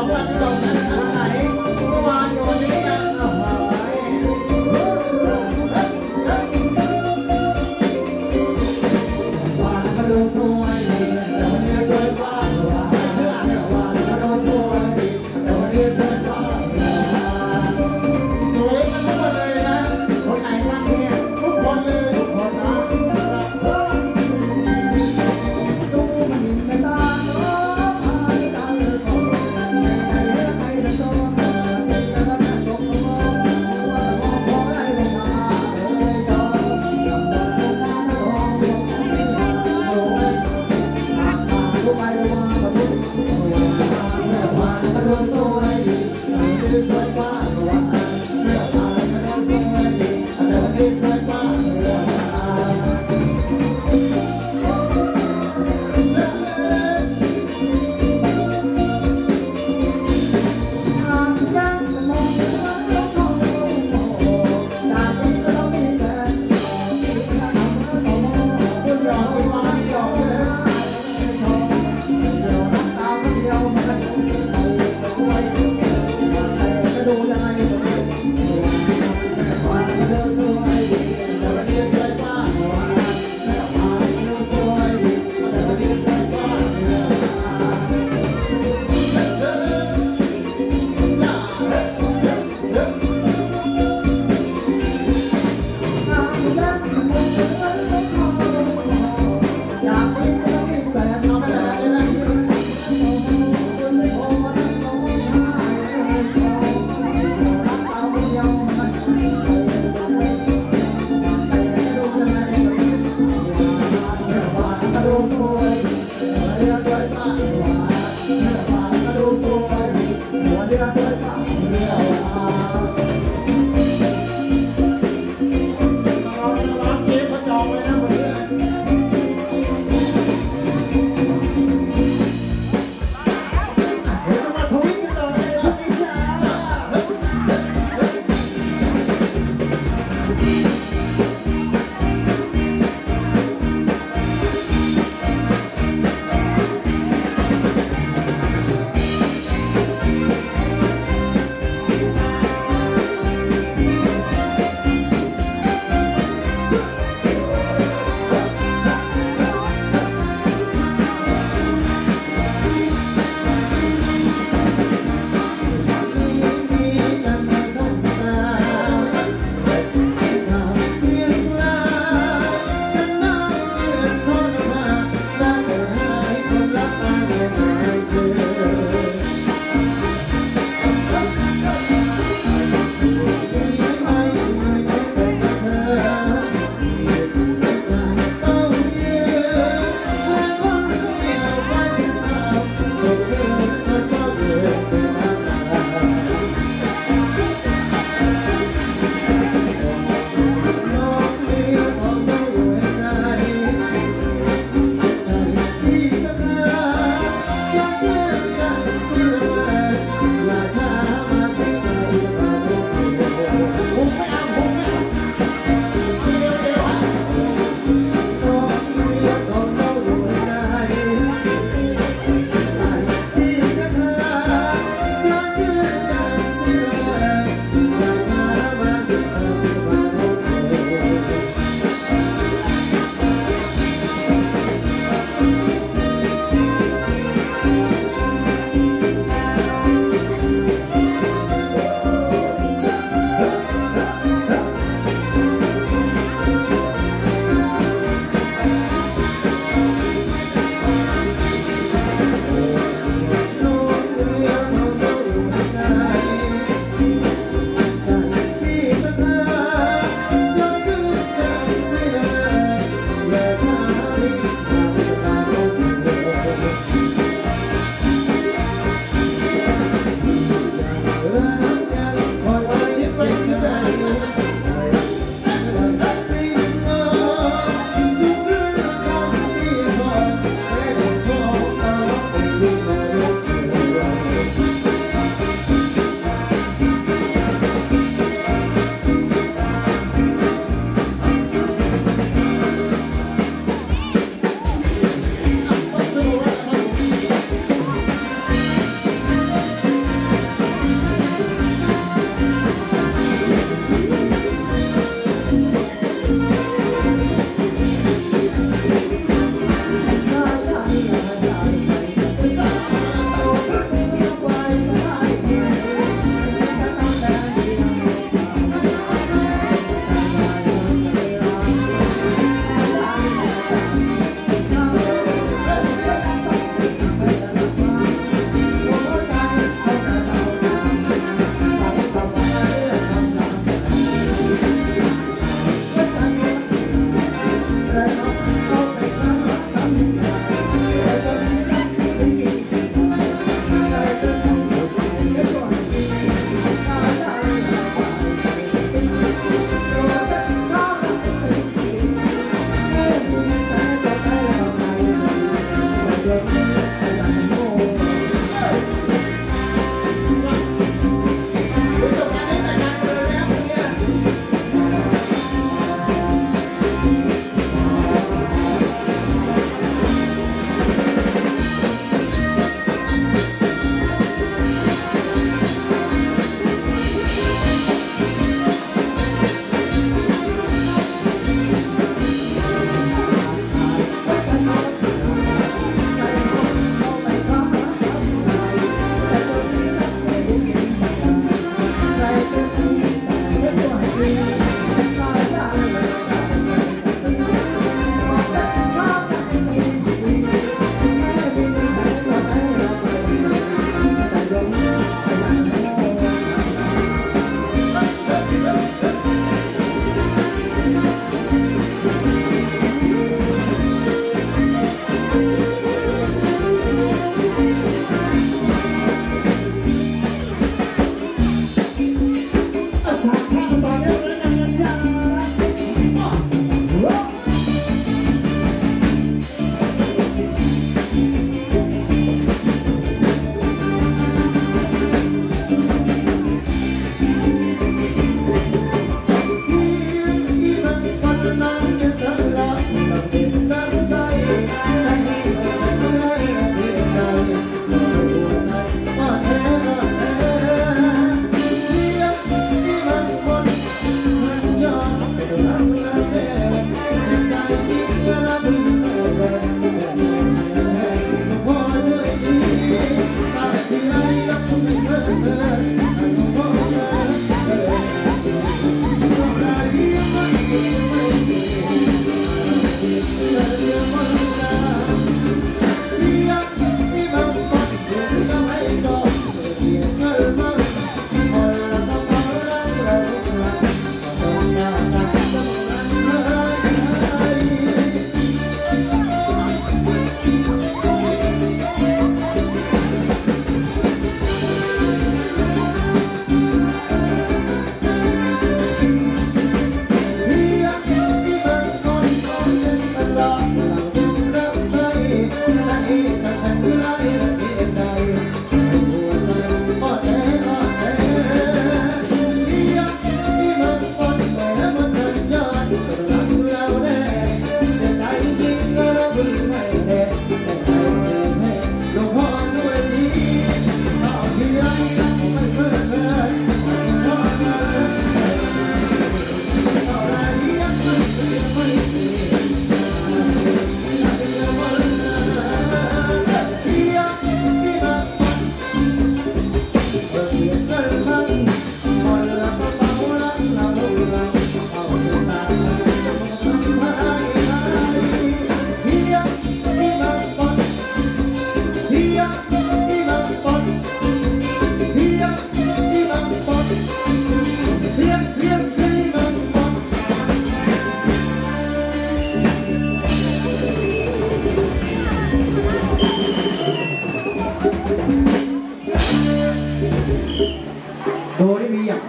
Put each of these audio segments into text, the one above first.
องวันที่2นั้นวันไหนเมื่อวานกับวันนี้กันวันมาดูสวยดีแต่วันนี้สวยกว่าวันมาดูสวยดีแต่วันนี้สวยกว่าสวยกันทุกคนเลยนะคนไหนบ้างเนี่ยทุกคนเลยทุกคนนะดูมันในตาเนาะ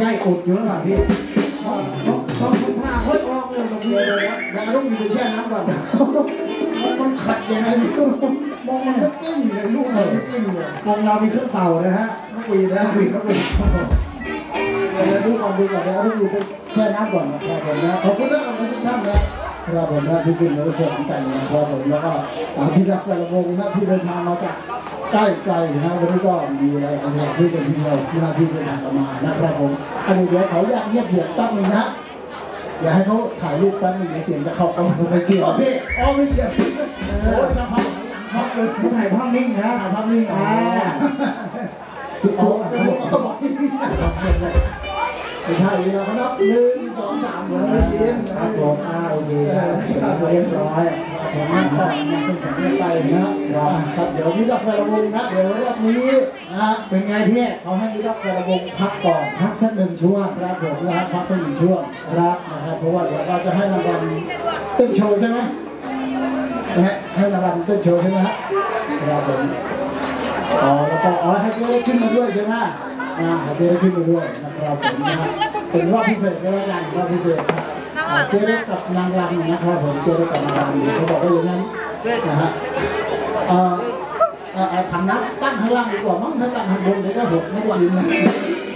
ย่ายอุดอยู่แล้วป่ะพี่ต้องคุณพาโคตรออกเลยบางทีเลยนะแล้วต้องมีไปแช่น้ำก่อนมันขัดยังไงไม่รู้มองมันก็กลิ้งเลยลูกมันไม่กลิ้งเลยวงเรามีเครื่องเป่านะฮะนักวีนะวีเดี๋ยวดูก่อนเดี๋ยวต้องดูไปแช่น้ำก่อนนะครับผมนะขอบคุณนะครับทุกท่านนะครับผมนะที่ขึ้นมาเสริมกันนะครับผมแล้วก็พี่รักษาระวงนะที่เดินทางมาจากใกล้ไกลนะวันนี้ก็มีอะไรสถานที่กันทีเดียวนะที่เดินทางมานะครับผมอันนี้เดี๋ยวเขาอยากเงียบเสียงแป๊บนึงนะอย่าให้เขาถ่ายรูปแป๊บนึงเดี๋ยวเสียงจะเข้ากันไม่เกี่ยวพี่ไม่เกี่ยวโอ้จะพักพักเลยถ่ายภาพนิ่งนะถ่ายภาพนิ่งเขาบอกที่นี่ไม่ใช่เวลาเขานับ1 2 3ผมไม่ยินครับผมโอเคเรียบร้อยผมนั่งก่อนมาส่งเสียงไปนะครับเดี๋ยวมิรักษาระวงนะเดี๋ยวรอบนี้นะเป็นไงพี่เขาให้มิรักษาระวงพักก่อนพักสัก1 ช่วงครับผมนะครับพักสัก1 ช่วงครับนะครับเพราะว่าเดี๋ยวเราจะให้รางวัลเต้นโชว์ใช่ไหมนะฮะให้รางวัลเต้นโชว์ใช่ไหมฮะครับผมแล้วก็ให้เจ๊ได้ขึ้นมาด้วยใช่ไหมให้เจ๊ได้ขึ้นมาด้วยนะครับผมนะเป็นรอบพิเศษก็แล้วกันรอบพิเศษเจ๊ได้กับนางรำนะครับผมเจ๊ได้กับนางรำเขาบอกว่าอย่างนั้นนะฮะถังน้ำตั้งข้างล่างดีกว่ามั้งถ้าตั้งข้างบนเดี๋ยวก็หกไม่ได้ยินนะ